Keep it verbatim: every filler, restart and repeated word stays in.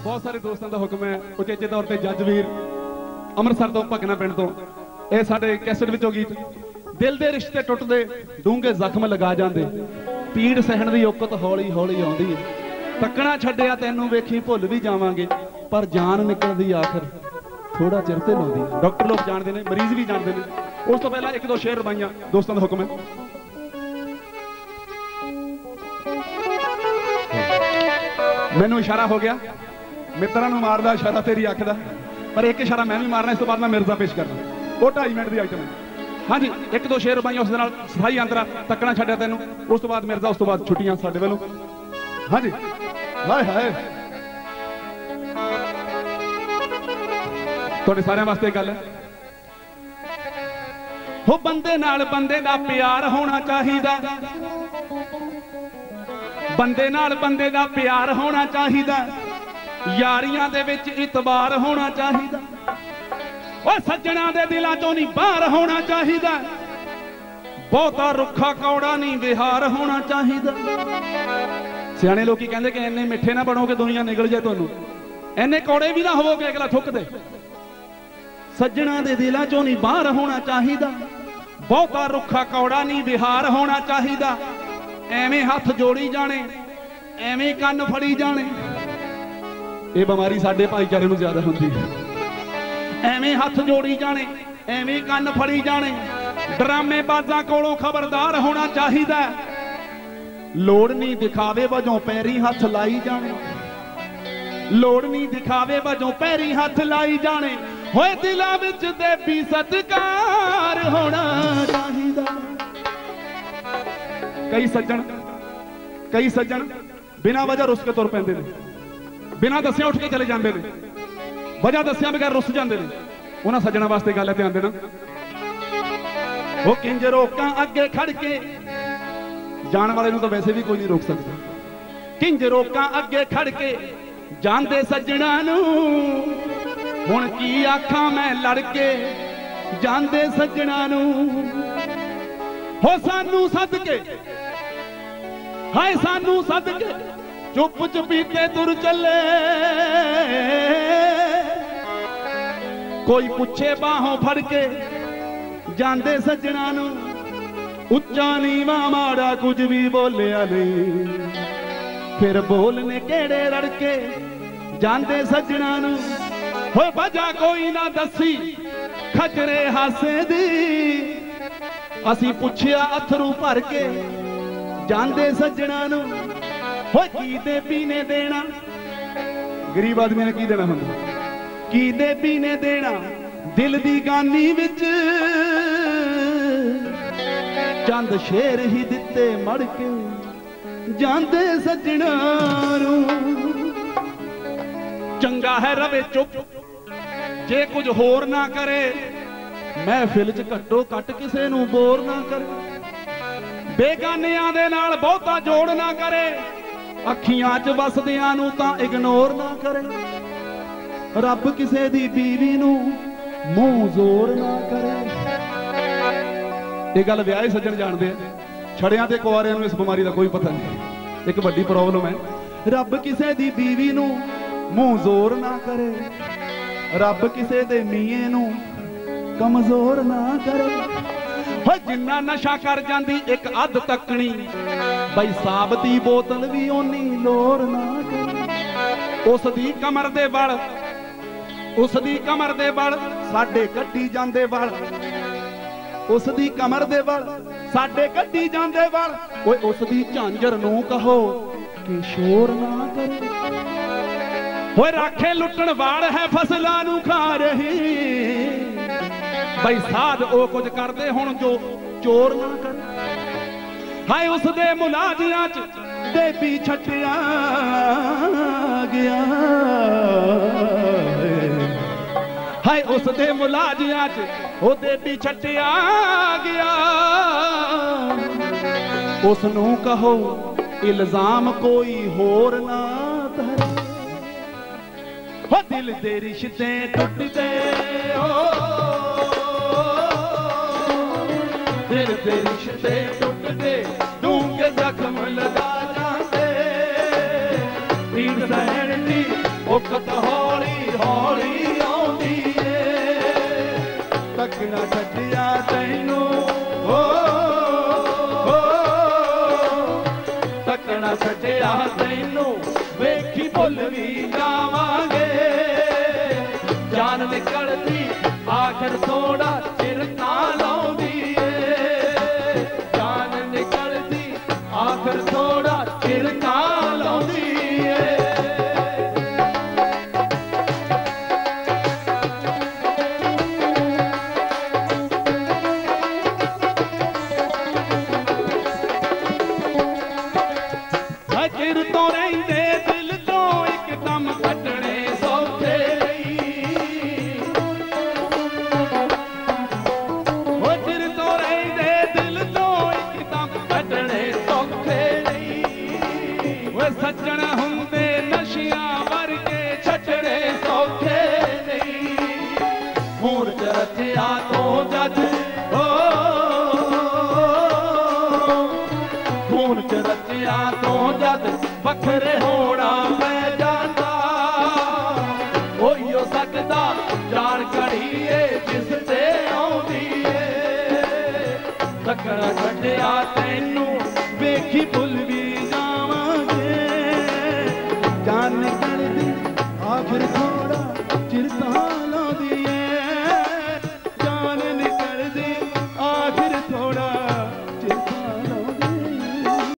बहुत सारे दोस्तों का हुक्म है उचेचे तौर पर जजवीर अमृतसर तो भगना पिंड तो यह साडे कैसेट विचों गीत दिल दे रिश्ते टुटदे डूंगे जख्म लगा जांदे पीड़ सहण दी औकत हौली हौली आउंदी है तकना छड्डिया तैनू वेखी भुल भी जावांगे पर जान निकलदी आखिर थोड़ा चिर ते लाउंदी। डॉक्टर लोग जानते हैं मरीज भी जानते हैं। उस तो पहला एक दो शेर रवाइयां दोस्तों का हुक्म है। मैनू इशारा हो गया मित्रों को मारदा इशारा तेरी अख दा पर एक इशारा मैं भी मारना इस तो बाद मैं मिर्जा पेश करना वो ढाई मिनट की आइटम है। हाँ जी एक दो शेर रवाइयां उस सफाई अंतरा तकना छड्डिया तैनू उस तो बाद मिर्जा उस तो बाद छुट्टियां साडे वालों। हाँ जी हाय हाय थोड़े सारे वास्ते गल है हो बंदे नाल बंदे दा प्यार होना चाहिदा बंदे नाल बंदे दा प्यार होना चाहिदा यारियां दे विच इतबार होना चाहिदा और सज्जणा दे दिलां चों नहीं बाहर होना चाहिदा बहुता रुखा कौड़ा नहीं विहार होना चाहिदा। सियाणे लोग कहते कि इन्ने मिठे ना बनोगे दुनिया निकल जाए तुहानू इन्ने कौड़े भी ना होवोगे अगला थुक दे सज्जणा दे दिलां चों नहीं बाहर होना चाहिदा बहुता रुखा कौड़ा नहीं विहार होना चाहिदा एवें हथ जोड़ी जाने एवें कन्न फड़ी जाने ये बीमारी साडे भाईचारे नूं ज्यादा हुंदी है एवें हथ जोड़ी जाने एवें कन्न फड़ी जाने ड्रामे बाजां कोलों खबरदार होना चाहिदा लोड़ नहीं दिखावे वजों पैरी हथ लाई जाने लोड़ नहीं दिखावे वजों पैरी हथ लाई जाने होए दिलां विच देवी सत्कार होना चाहिदा। कई सज्जन कई सज्जन बिना वजह रुस के तुर पैंदे ने बिना दस्सिया उठ के चले जाते हैं वजह दस्सिया बगैर रुस जाते हैं उन्हां सज्जणा वास्ते गल है ध्यान देना वो किंज रोकां अगे खड़ के जान वाले नूं तो वैसे भी कोई नहीं रोक सकता किंज रोकां अगे खड़ के जानदे सज्जणा नूं हुण की आखां मैं लड़के जानदे सज्जणा नूं हो सानू सदके हाय सानू सदके चुप चुपीते तुर चले कोई पुछे बाहों फड़ के जानदे सज्जणा नूं उच्चा नीवा माड़ा कुछ भी बोलिया नहीं फिर बोलने केड़े रड़के जानदे सज्जणा नूं हो वजह कोई ना दसी खचरे हासे दी असी पुछया अथरू भर के जानदे सज्जणा नूं हो की दे पीने देना गरीब आदमी ने की देना हुंदा की दे पीने देना दिल दी गानी विच चंद शेर ही दिते मड़ के जानदे सज्जणा नूं चंगा है रवे चुप जे कुछ होर ना करे महफिल च घट्टो घट किसे नूं बोर ना करे बेगानियां दे नाल बहुता जोड़ ना करे अखियां च वसदियां नूं तां इग्नोर ना करे रब किसे दी बीवी नूं मूंह जोर ना करे। ये गल विआहे सज्जण जानते हैं छड़ियां ते कुआरियां नूं इस बीमारी का कोई पता नहीं एक वड्डी प्रॉब्लम है रब किसे दी बीवी नूं मूंह जोर ना करे रब किसे दे मीए नूं कमजोर ना करे हो जिन्ना नशा कर जांदी एक अध तकनी बई साब दी बोतल भी ओनी लोर ना करे उस दी कमर दे बल उस दी कमर दे बल साडे कड्डी जांदे बल उस दी कमर दे बल साडे कड्डी जांदे बल ओए उस दी झांजर नूं कहो कि शोर ना करे होए राखे लुटण वाल है फसलां नूं खा रही बई साध ओ कुछ करदे हुण जो चोर ना करे हाय उस दे मुलाजियां च देवी छट्टिया गया हाय उस दे मुलाजियां च ओ देवी छट्टिया गया उस नूं कहो इल्जाम कोई होर ना धरे हो दिल दे रिश्ते टुटदे हो दिल दे रिश्ते टुटदे डूंगे जख्म लगा जाते पीड़ सहन दी उकत हौली हौली आउंदी ए तकना छड्डिया तैनू हो तकना छड्डिया तैनू वेखी भुल भी जावांगे जान निकलदी आखिर थोड़ा चिर नाल आउंदी ए जान निकलदी आखिर थोड़ा चिर नाल आउंदी ए चिर तो रहिंदे दिल तो एकदम कटने सौखे वो चिर तो रहिंदे दिल तो एकदम कटने सौखे वो सज्जन हुंदे नशियां वर्गे छटने सौखे नहीं खून च रचिया तो जद हो खून च रचिया तो जद वखरे होना पै जांदा होइयो सकदा जान घड़ीए जिस ते आउंदी ए तकना छड्डिया तैनू वेखी भुल भी जावांगे जान निकलदी आखिर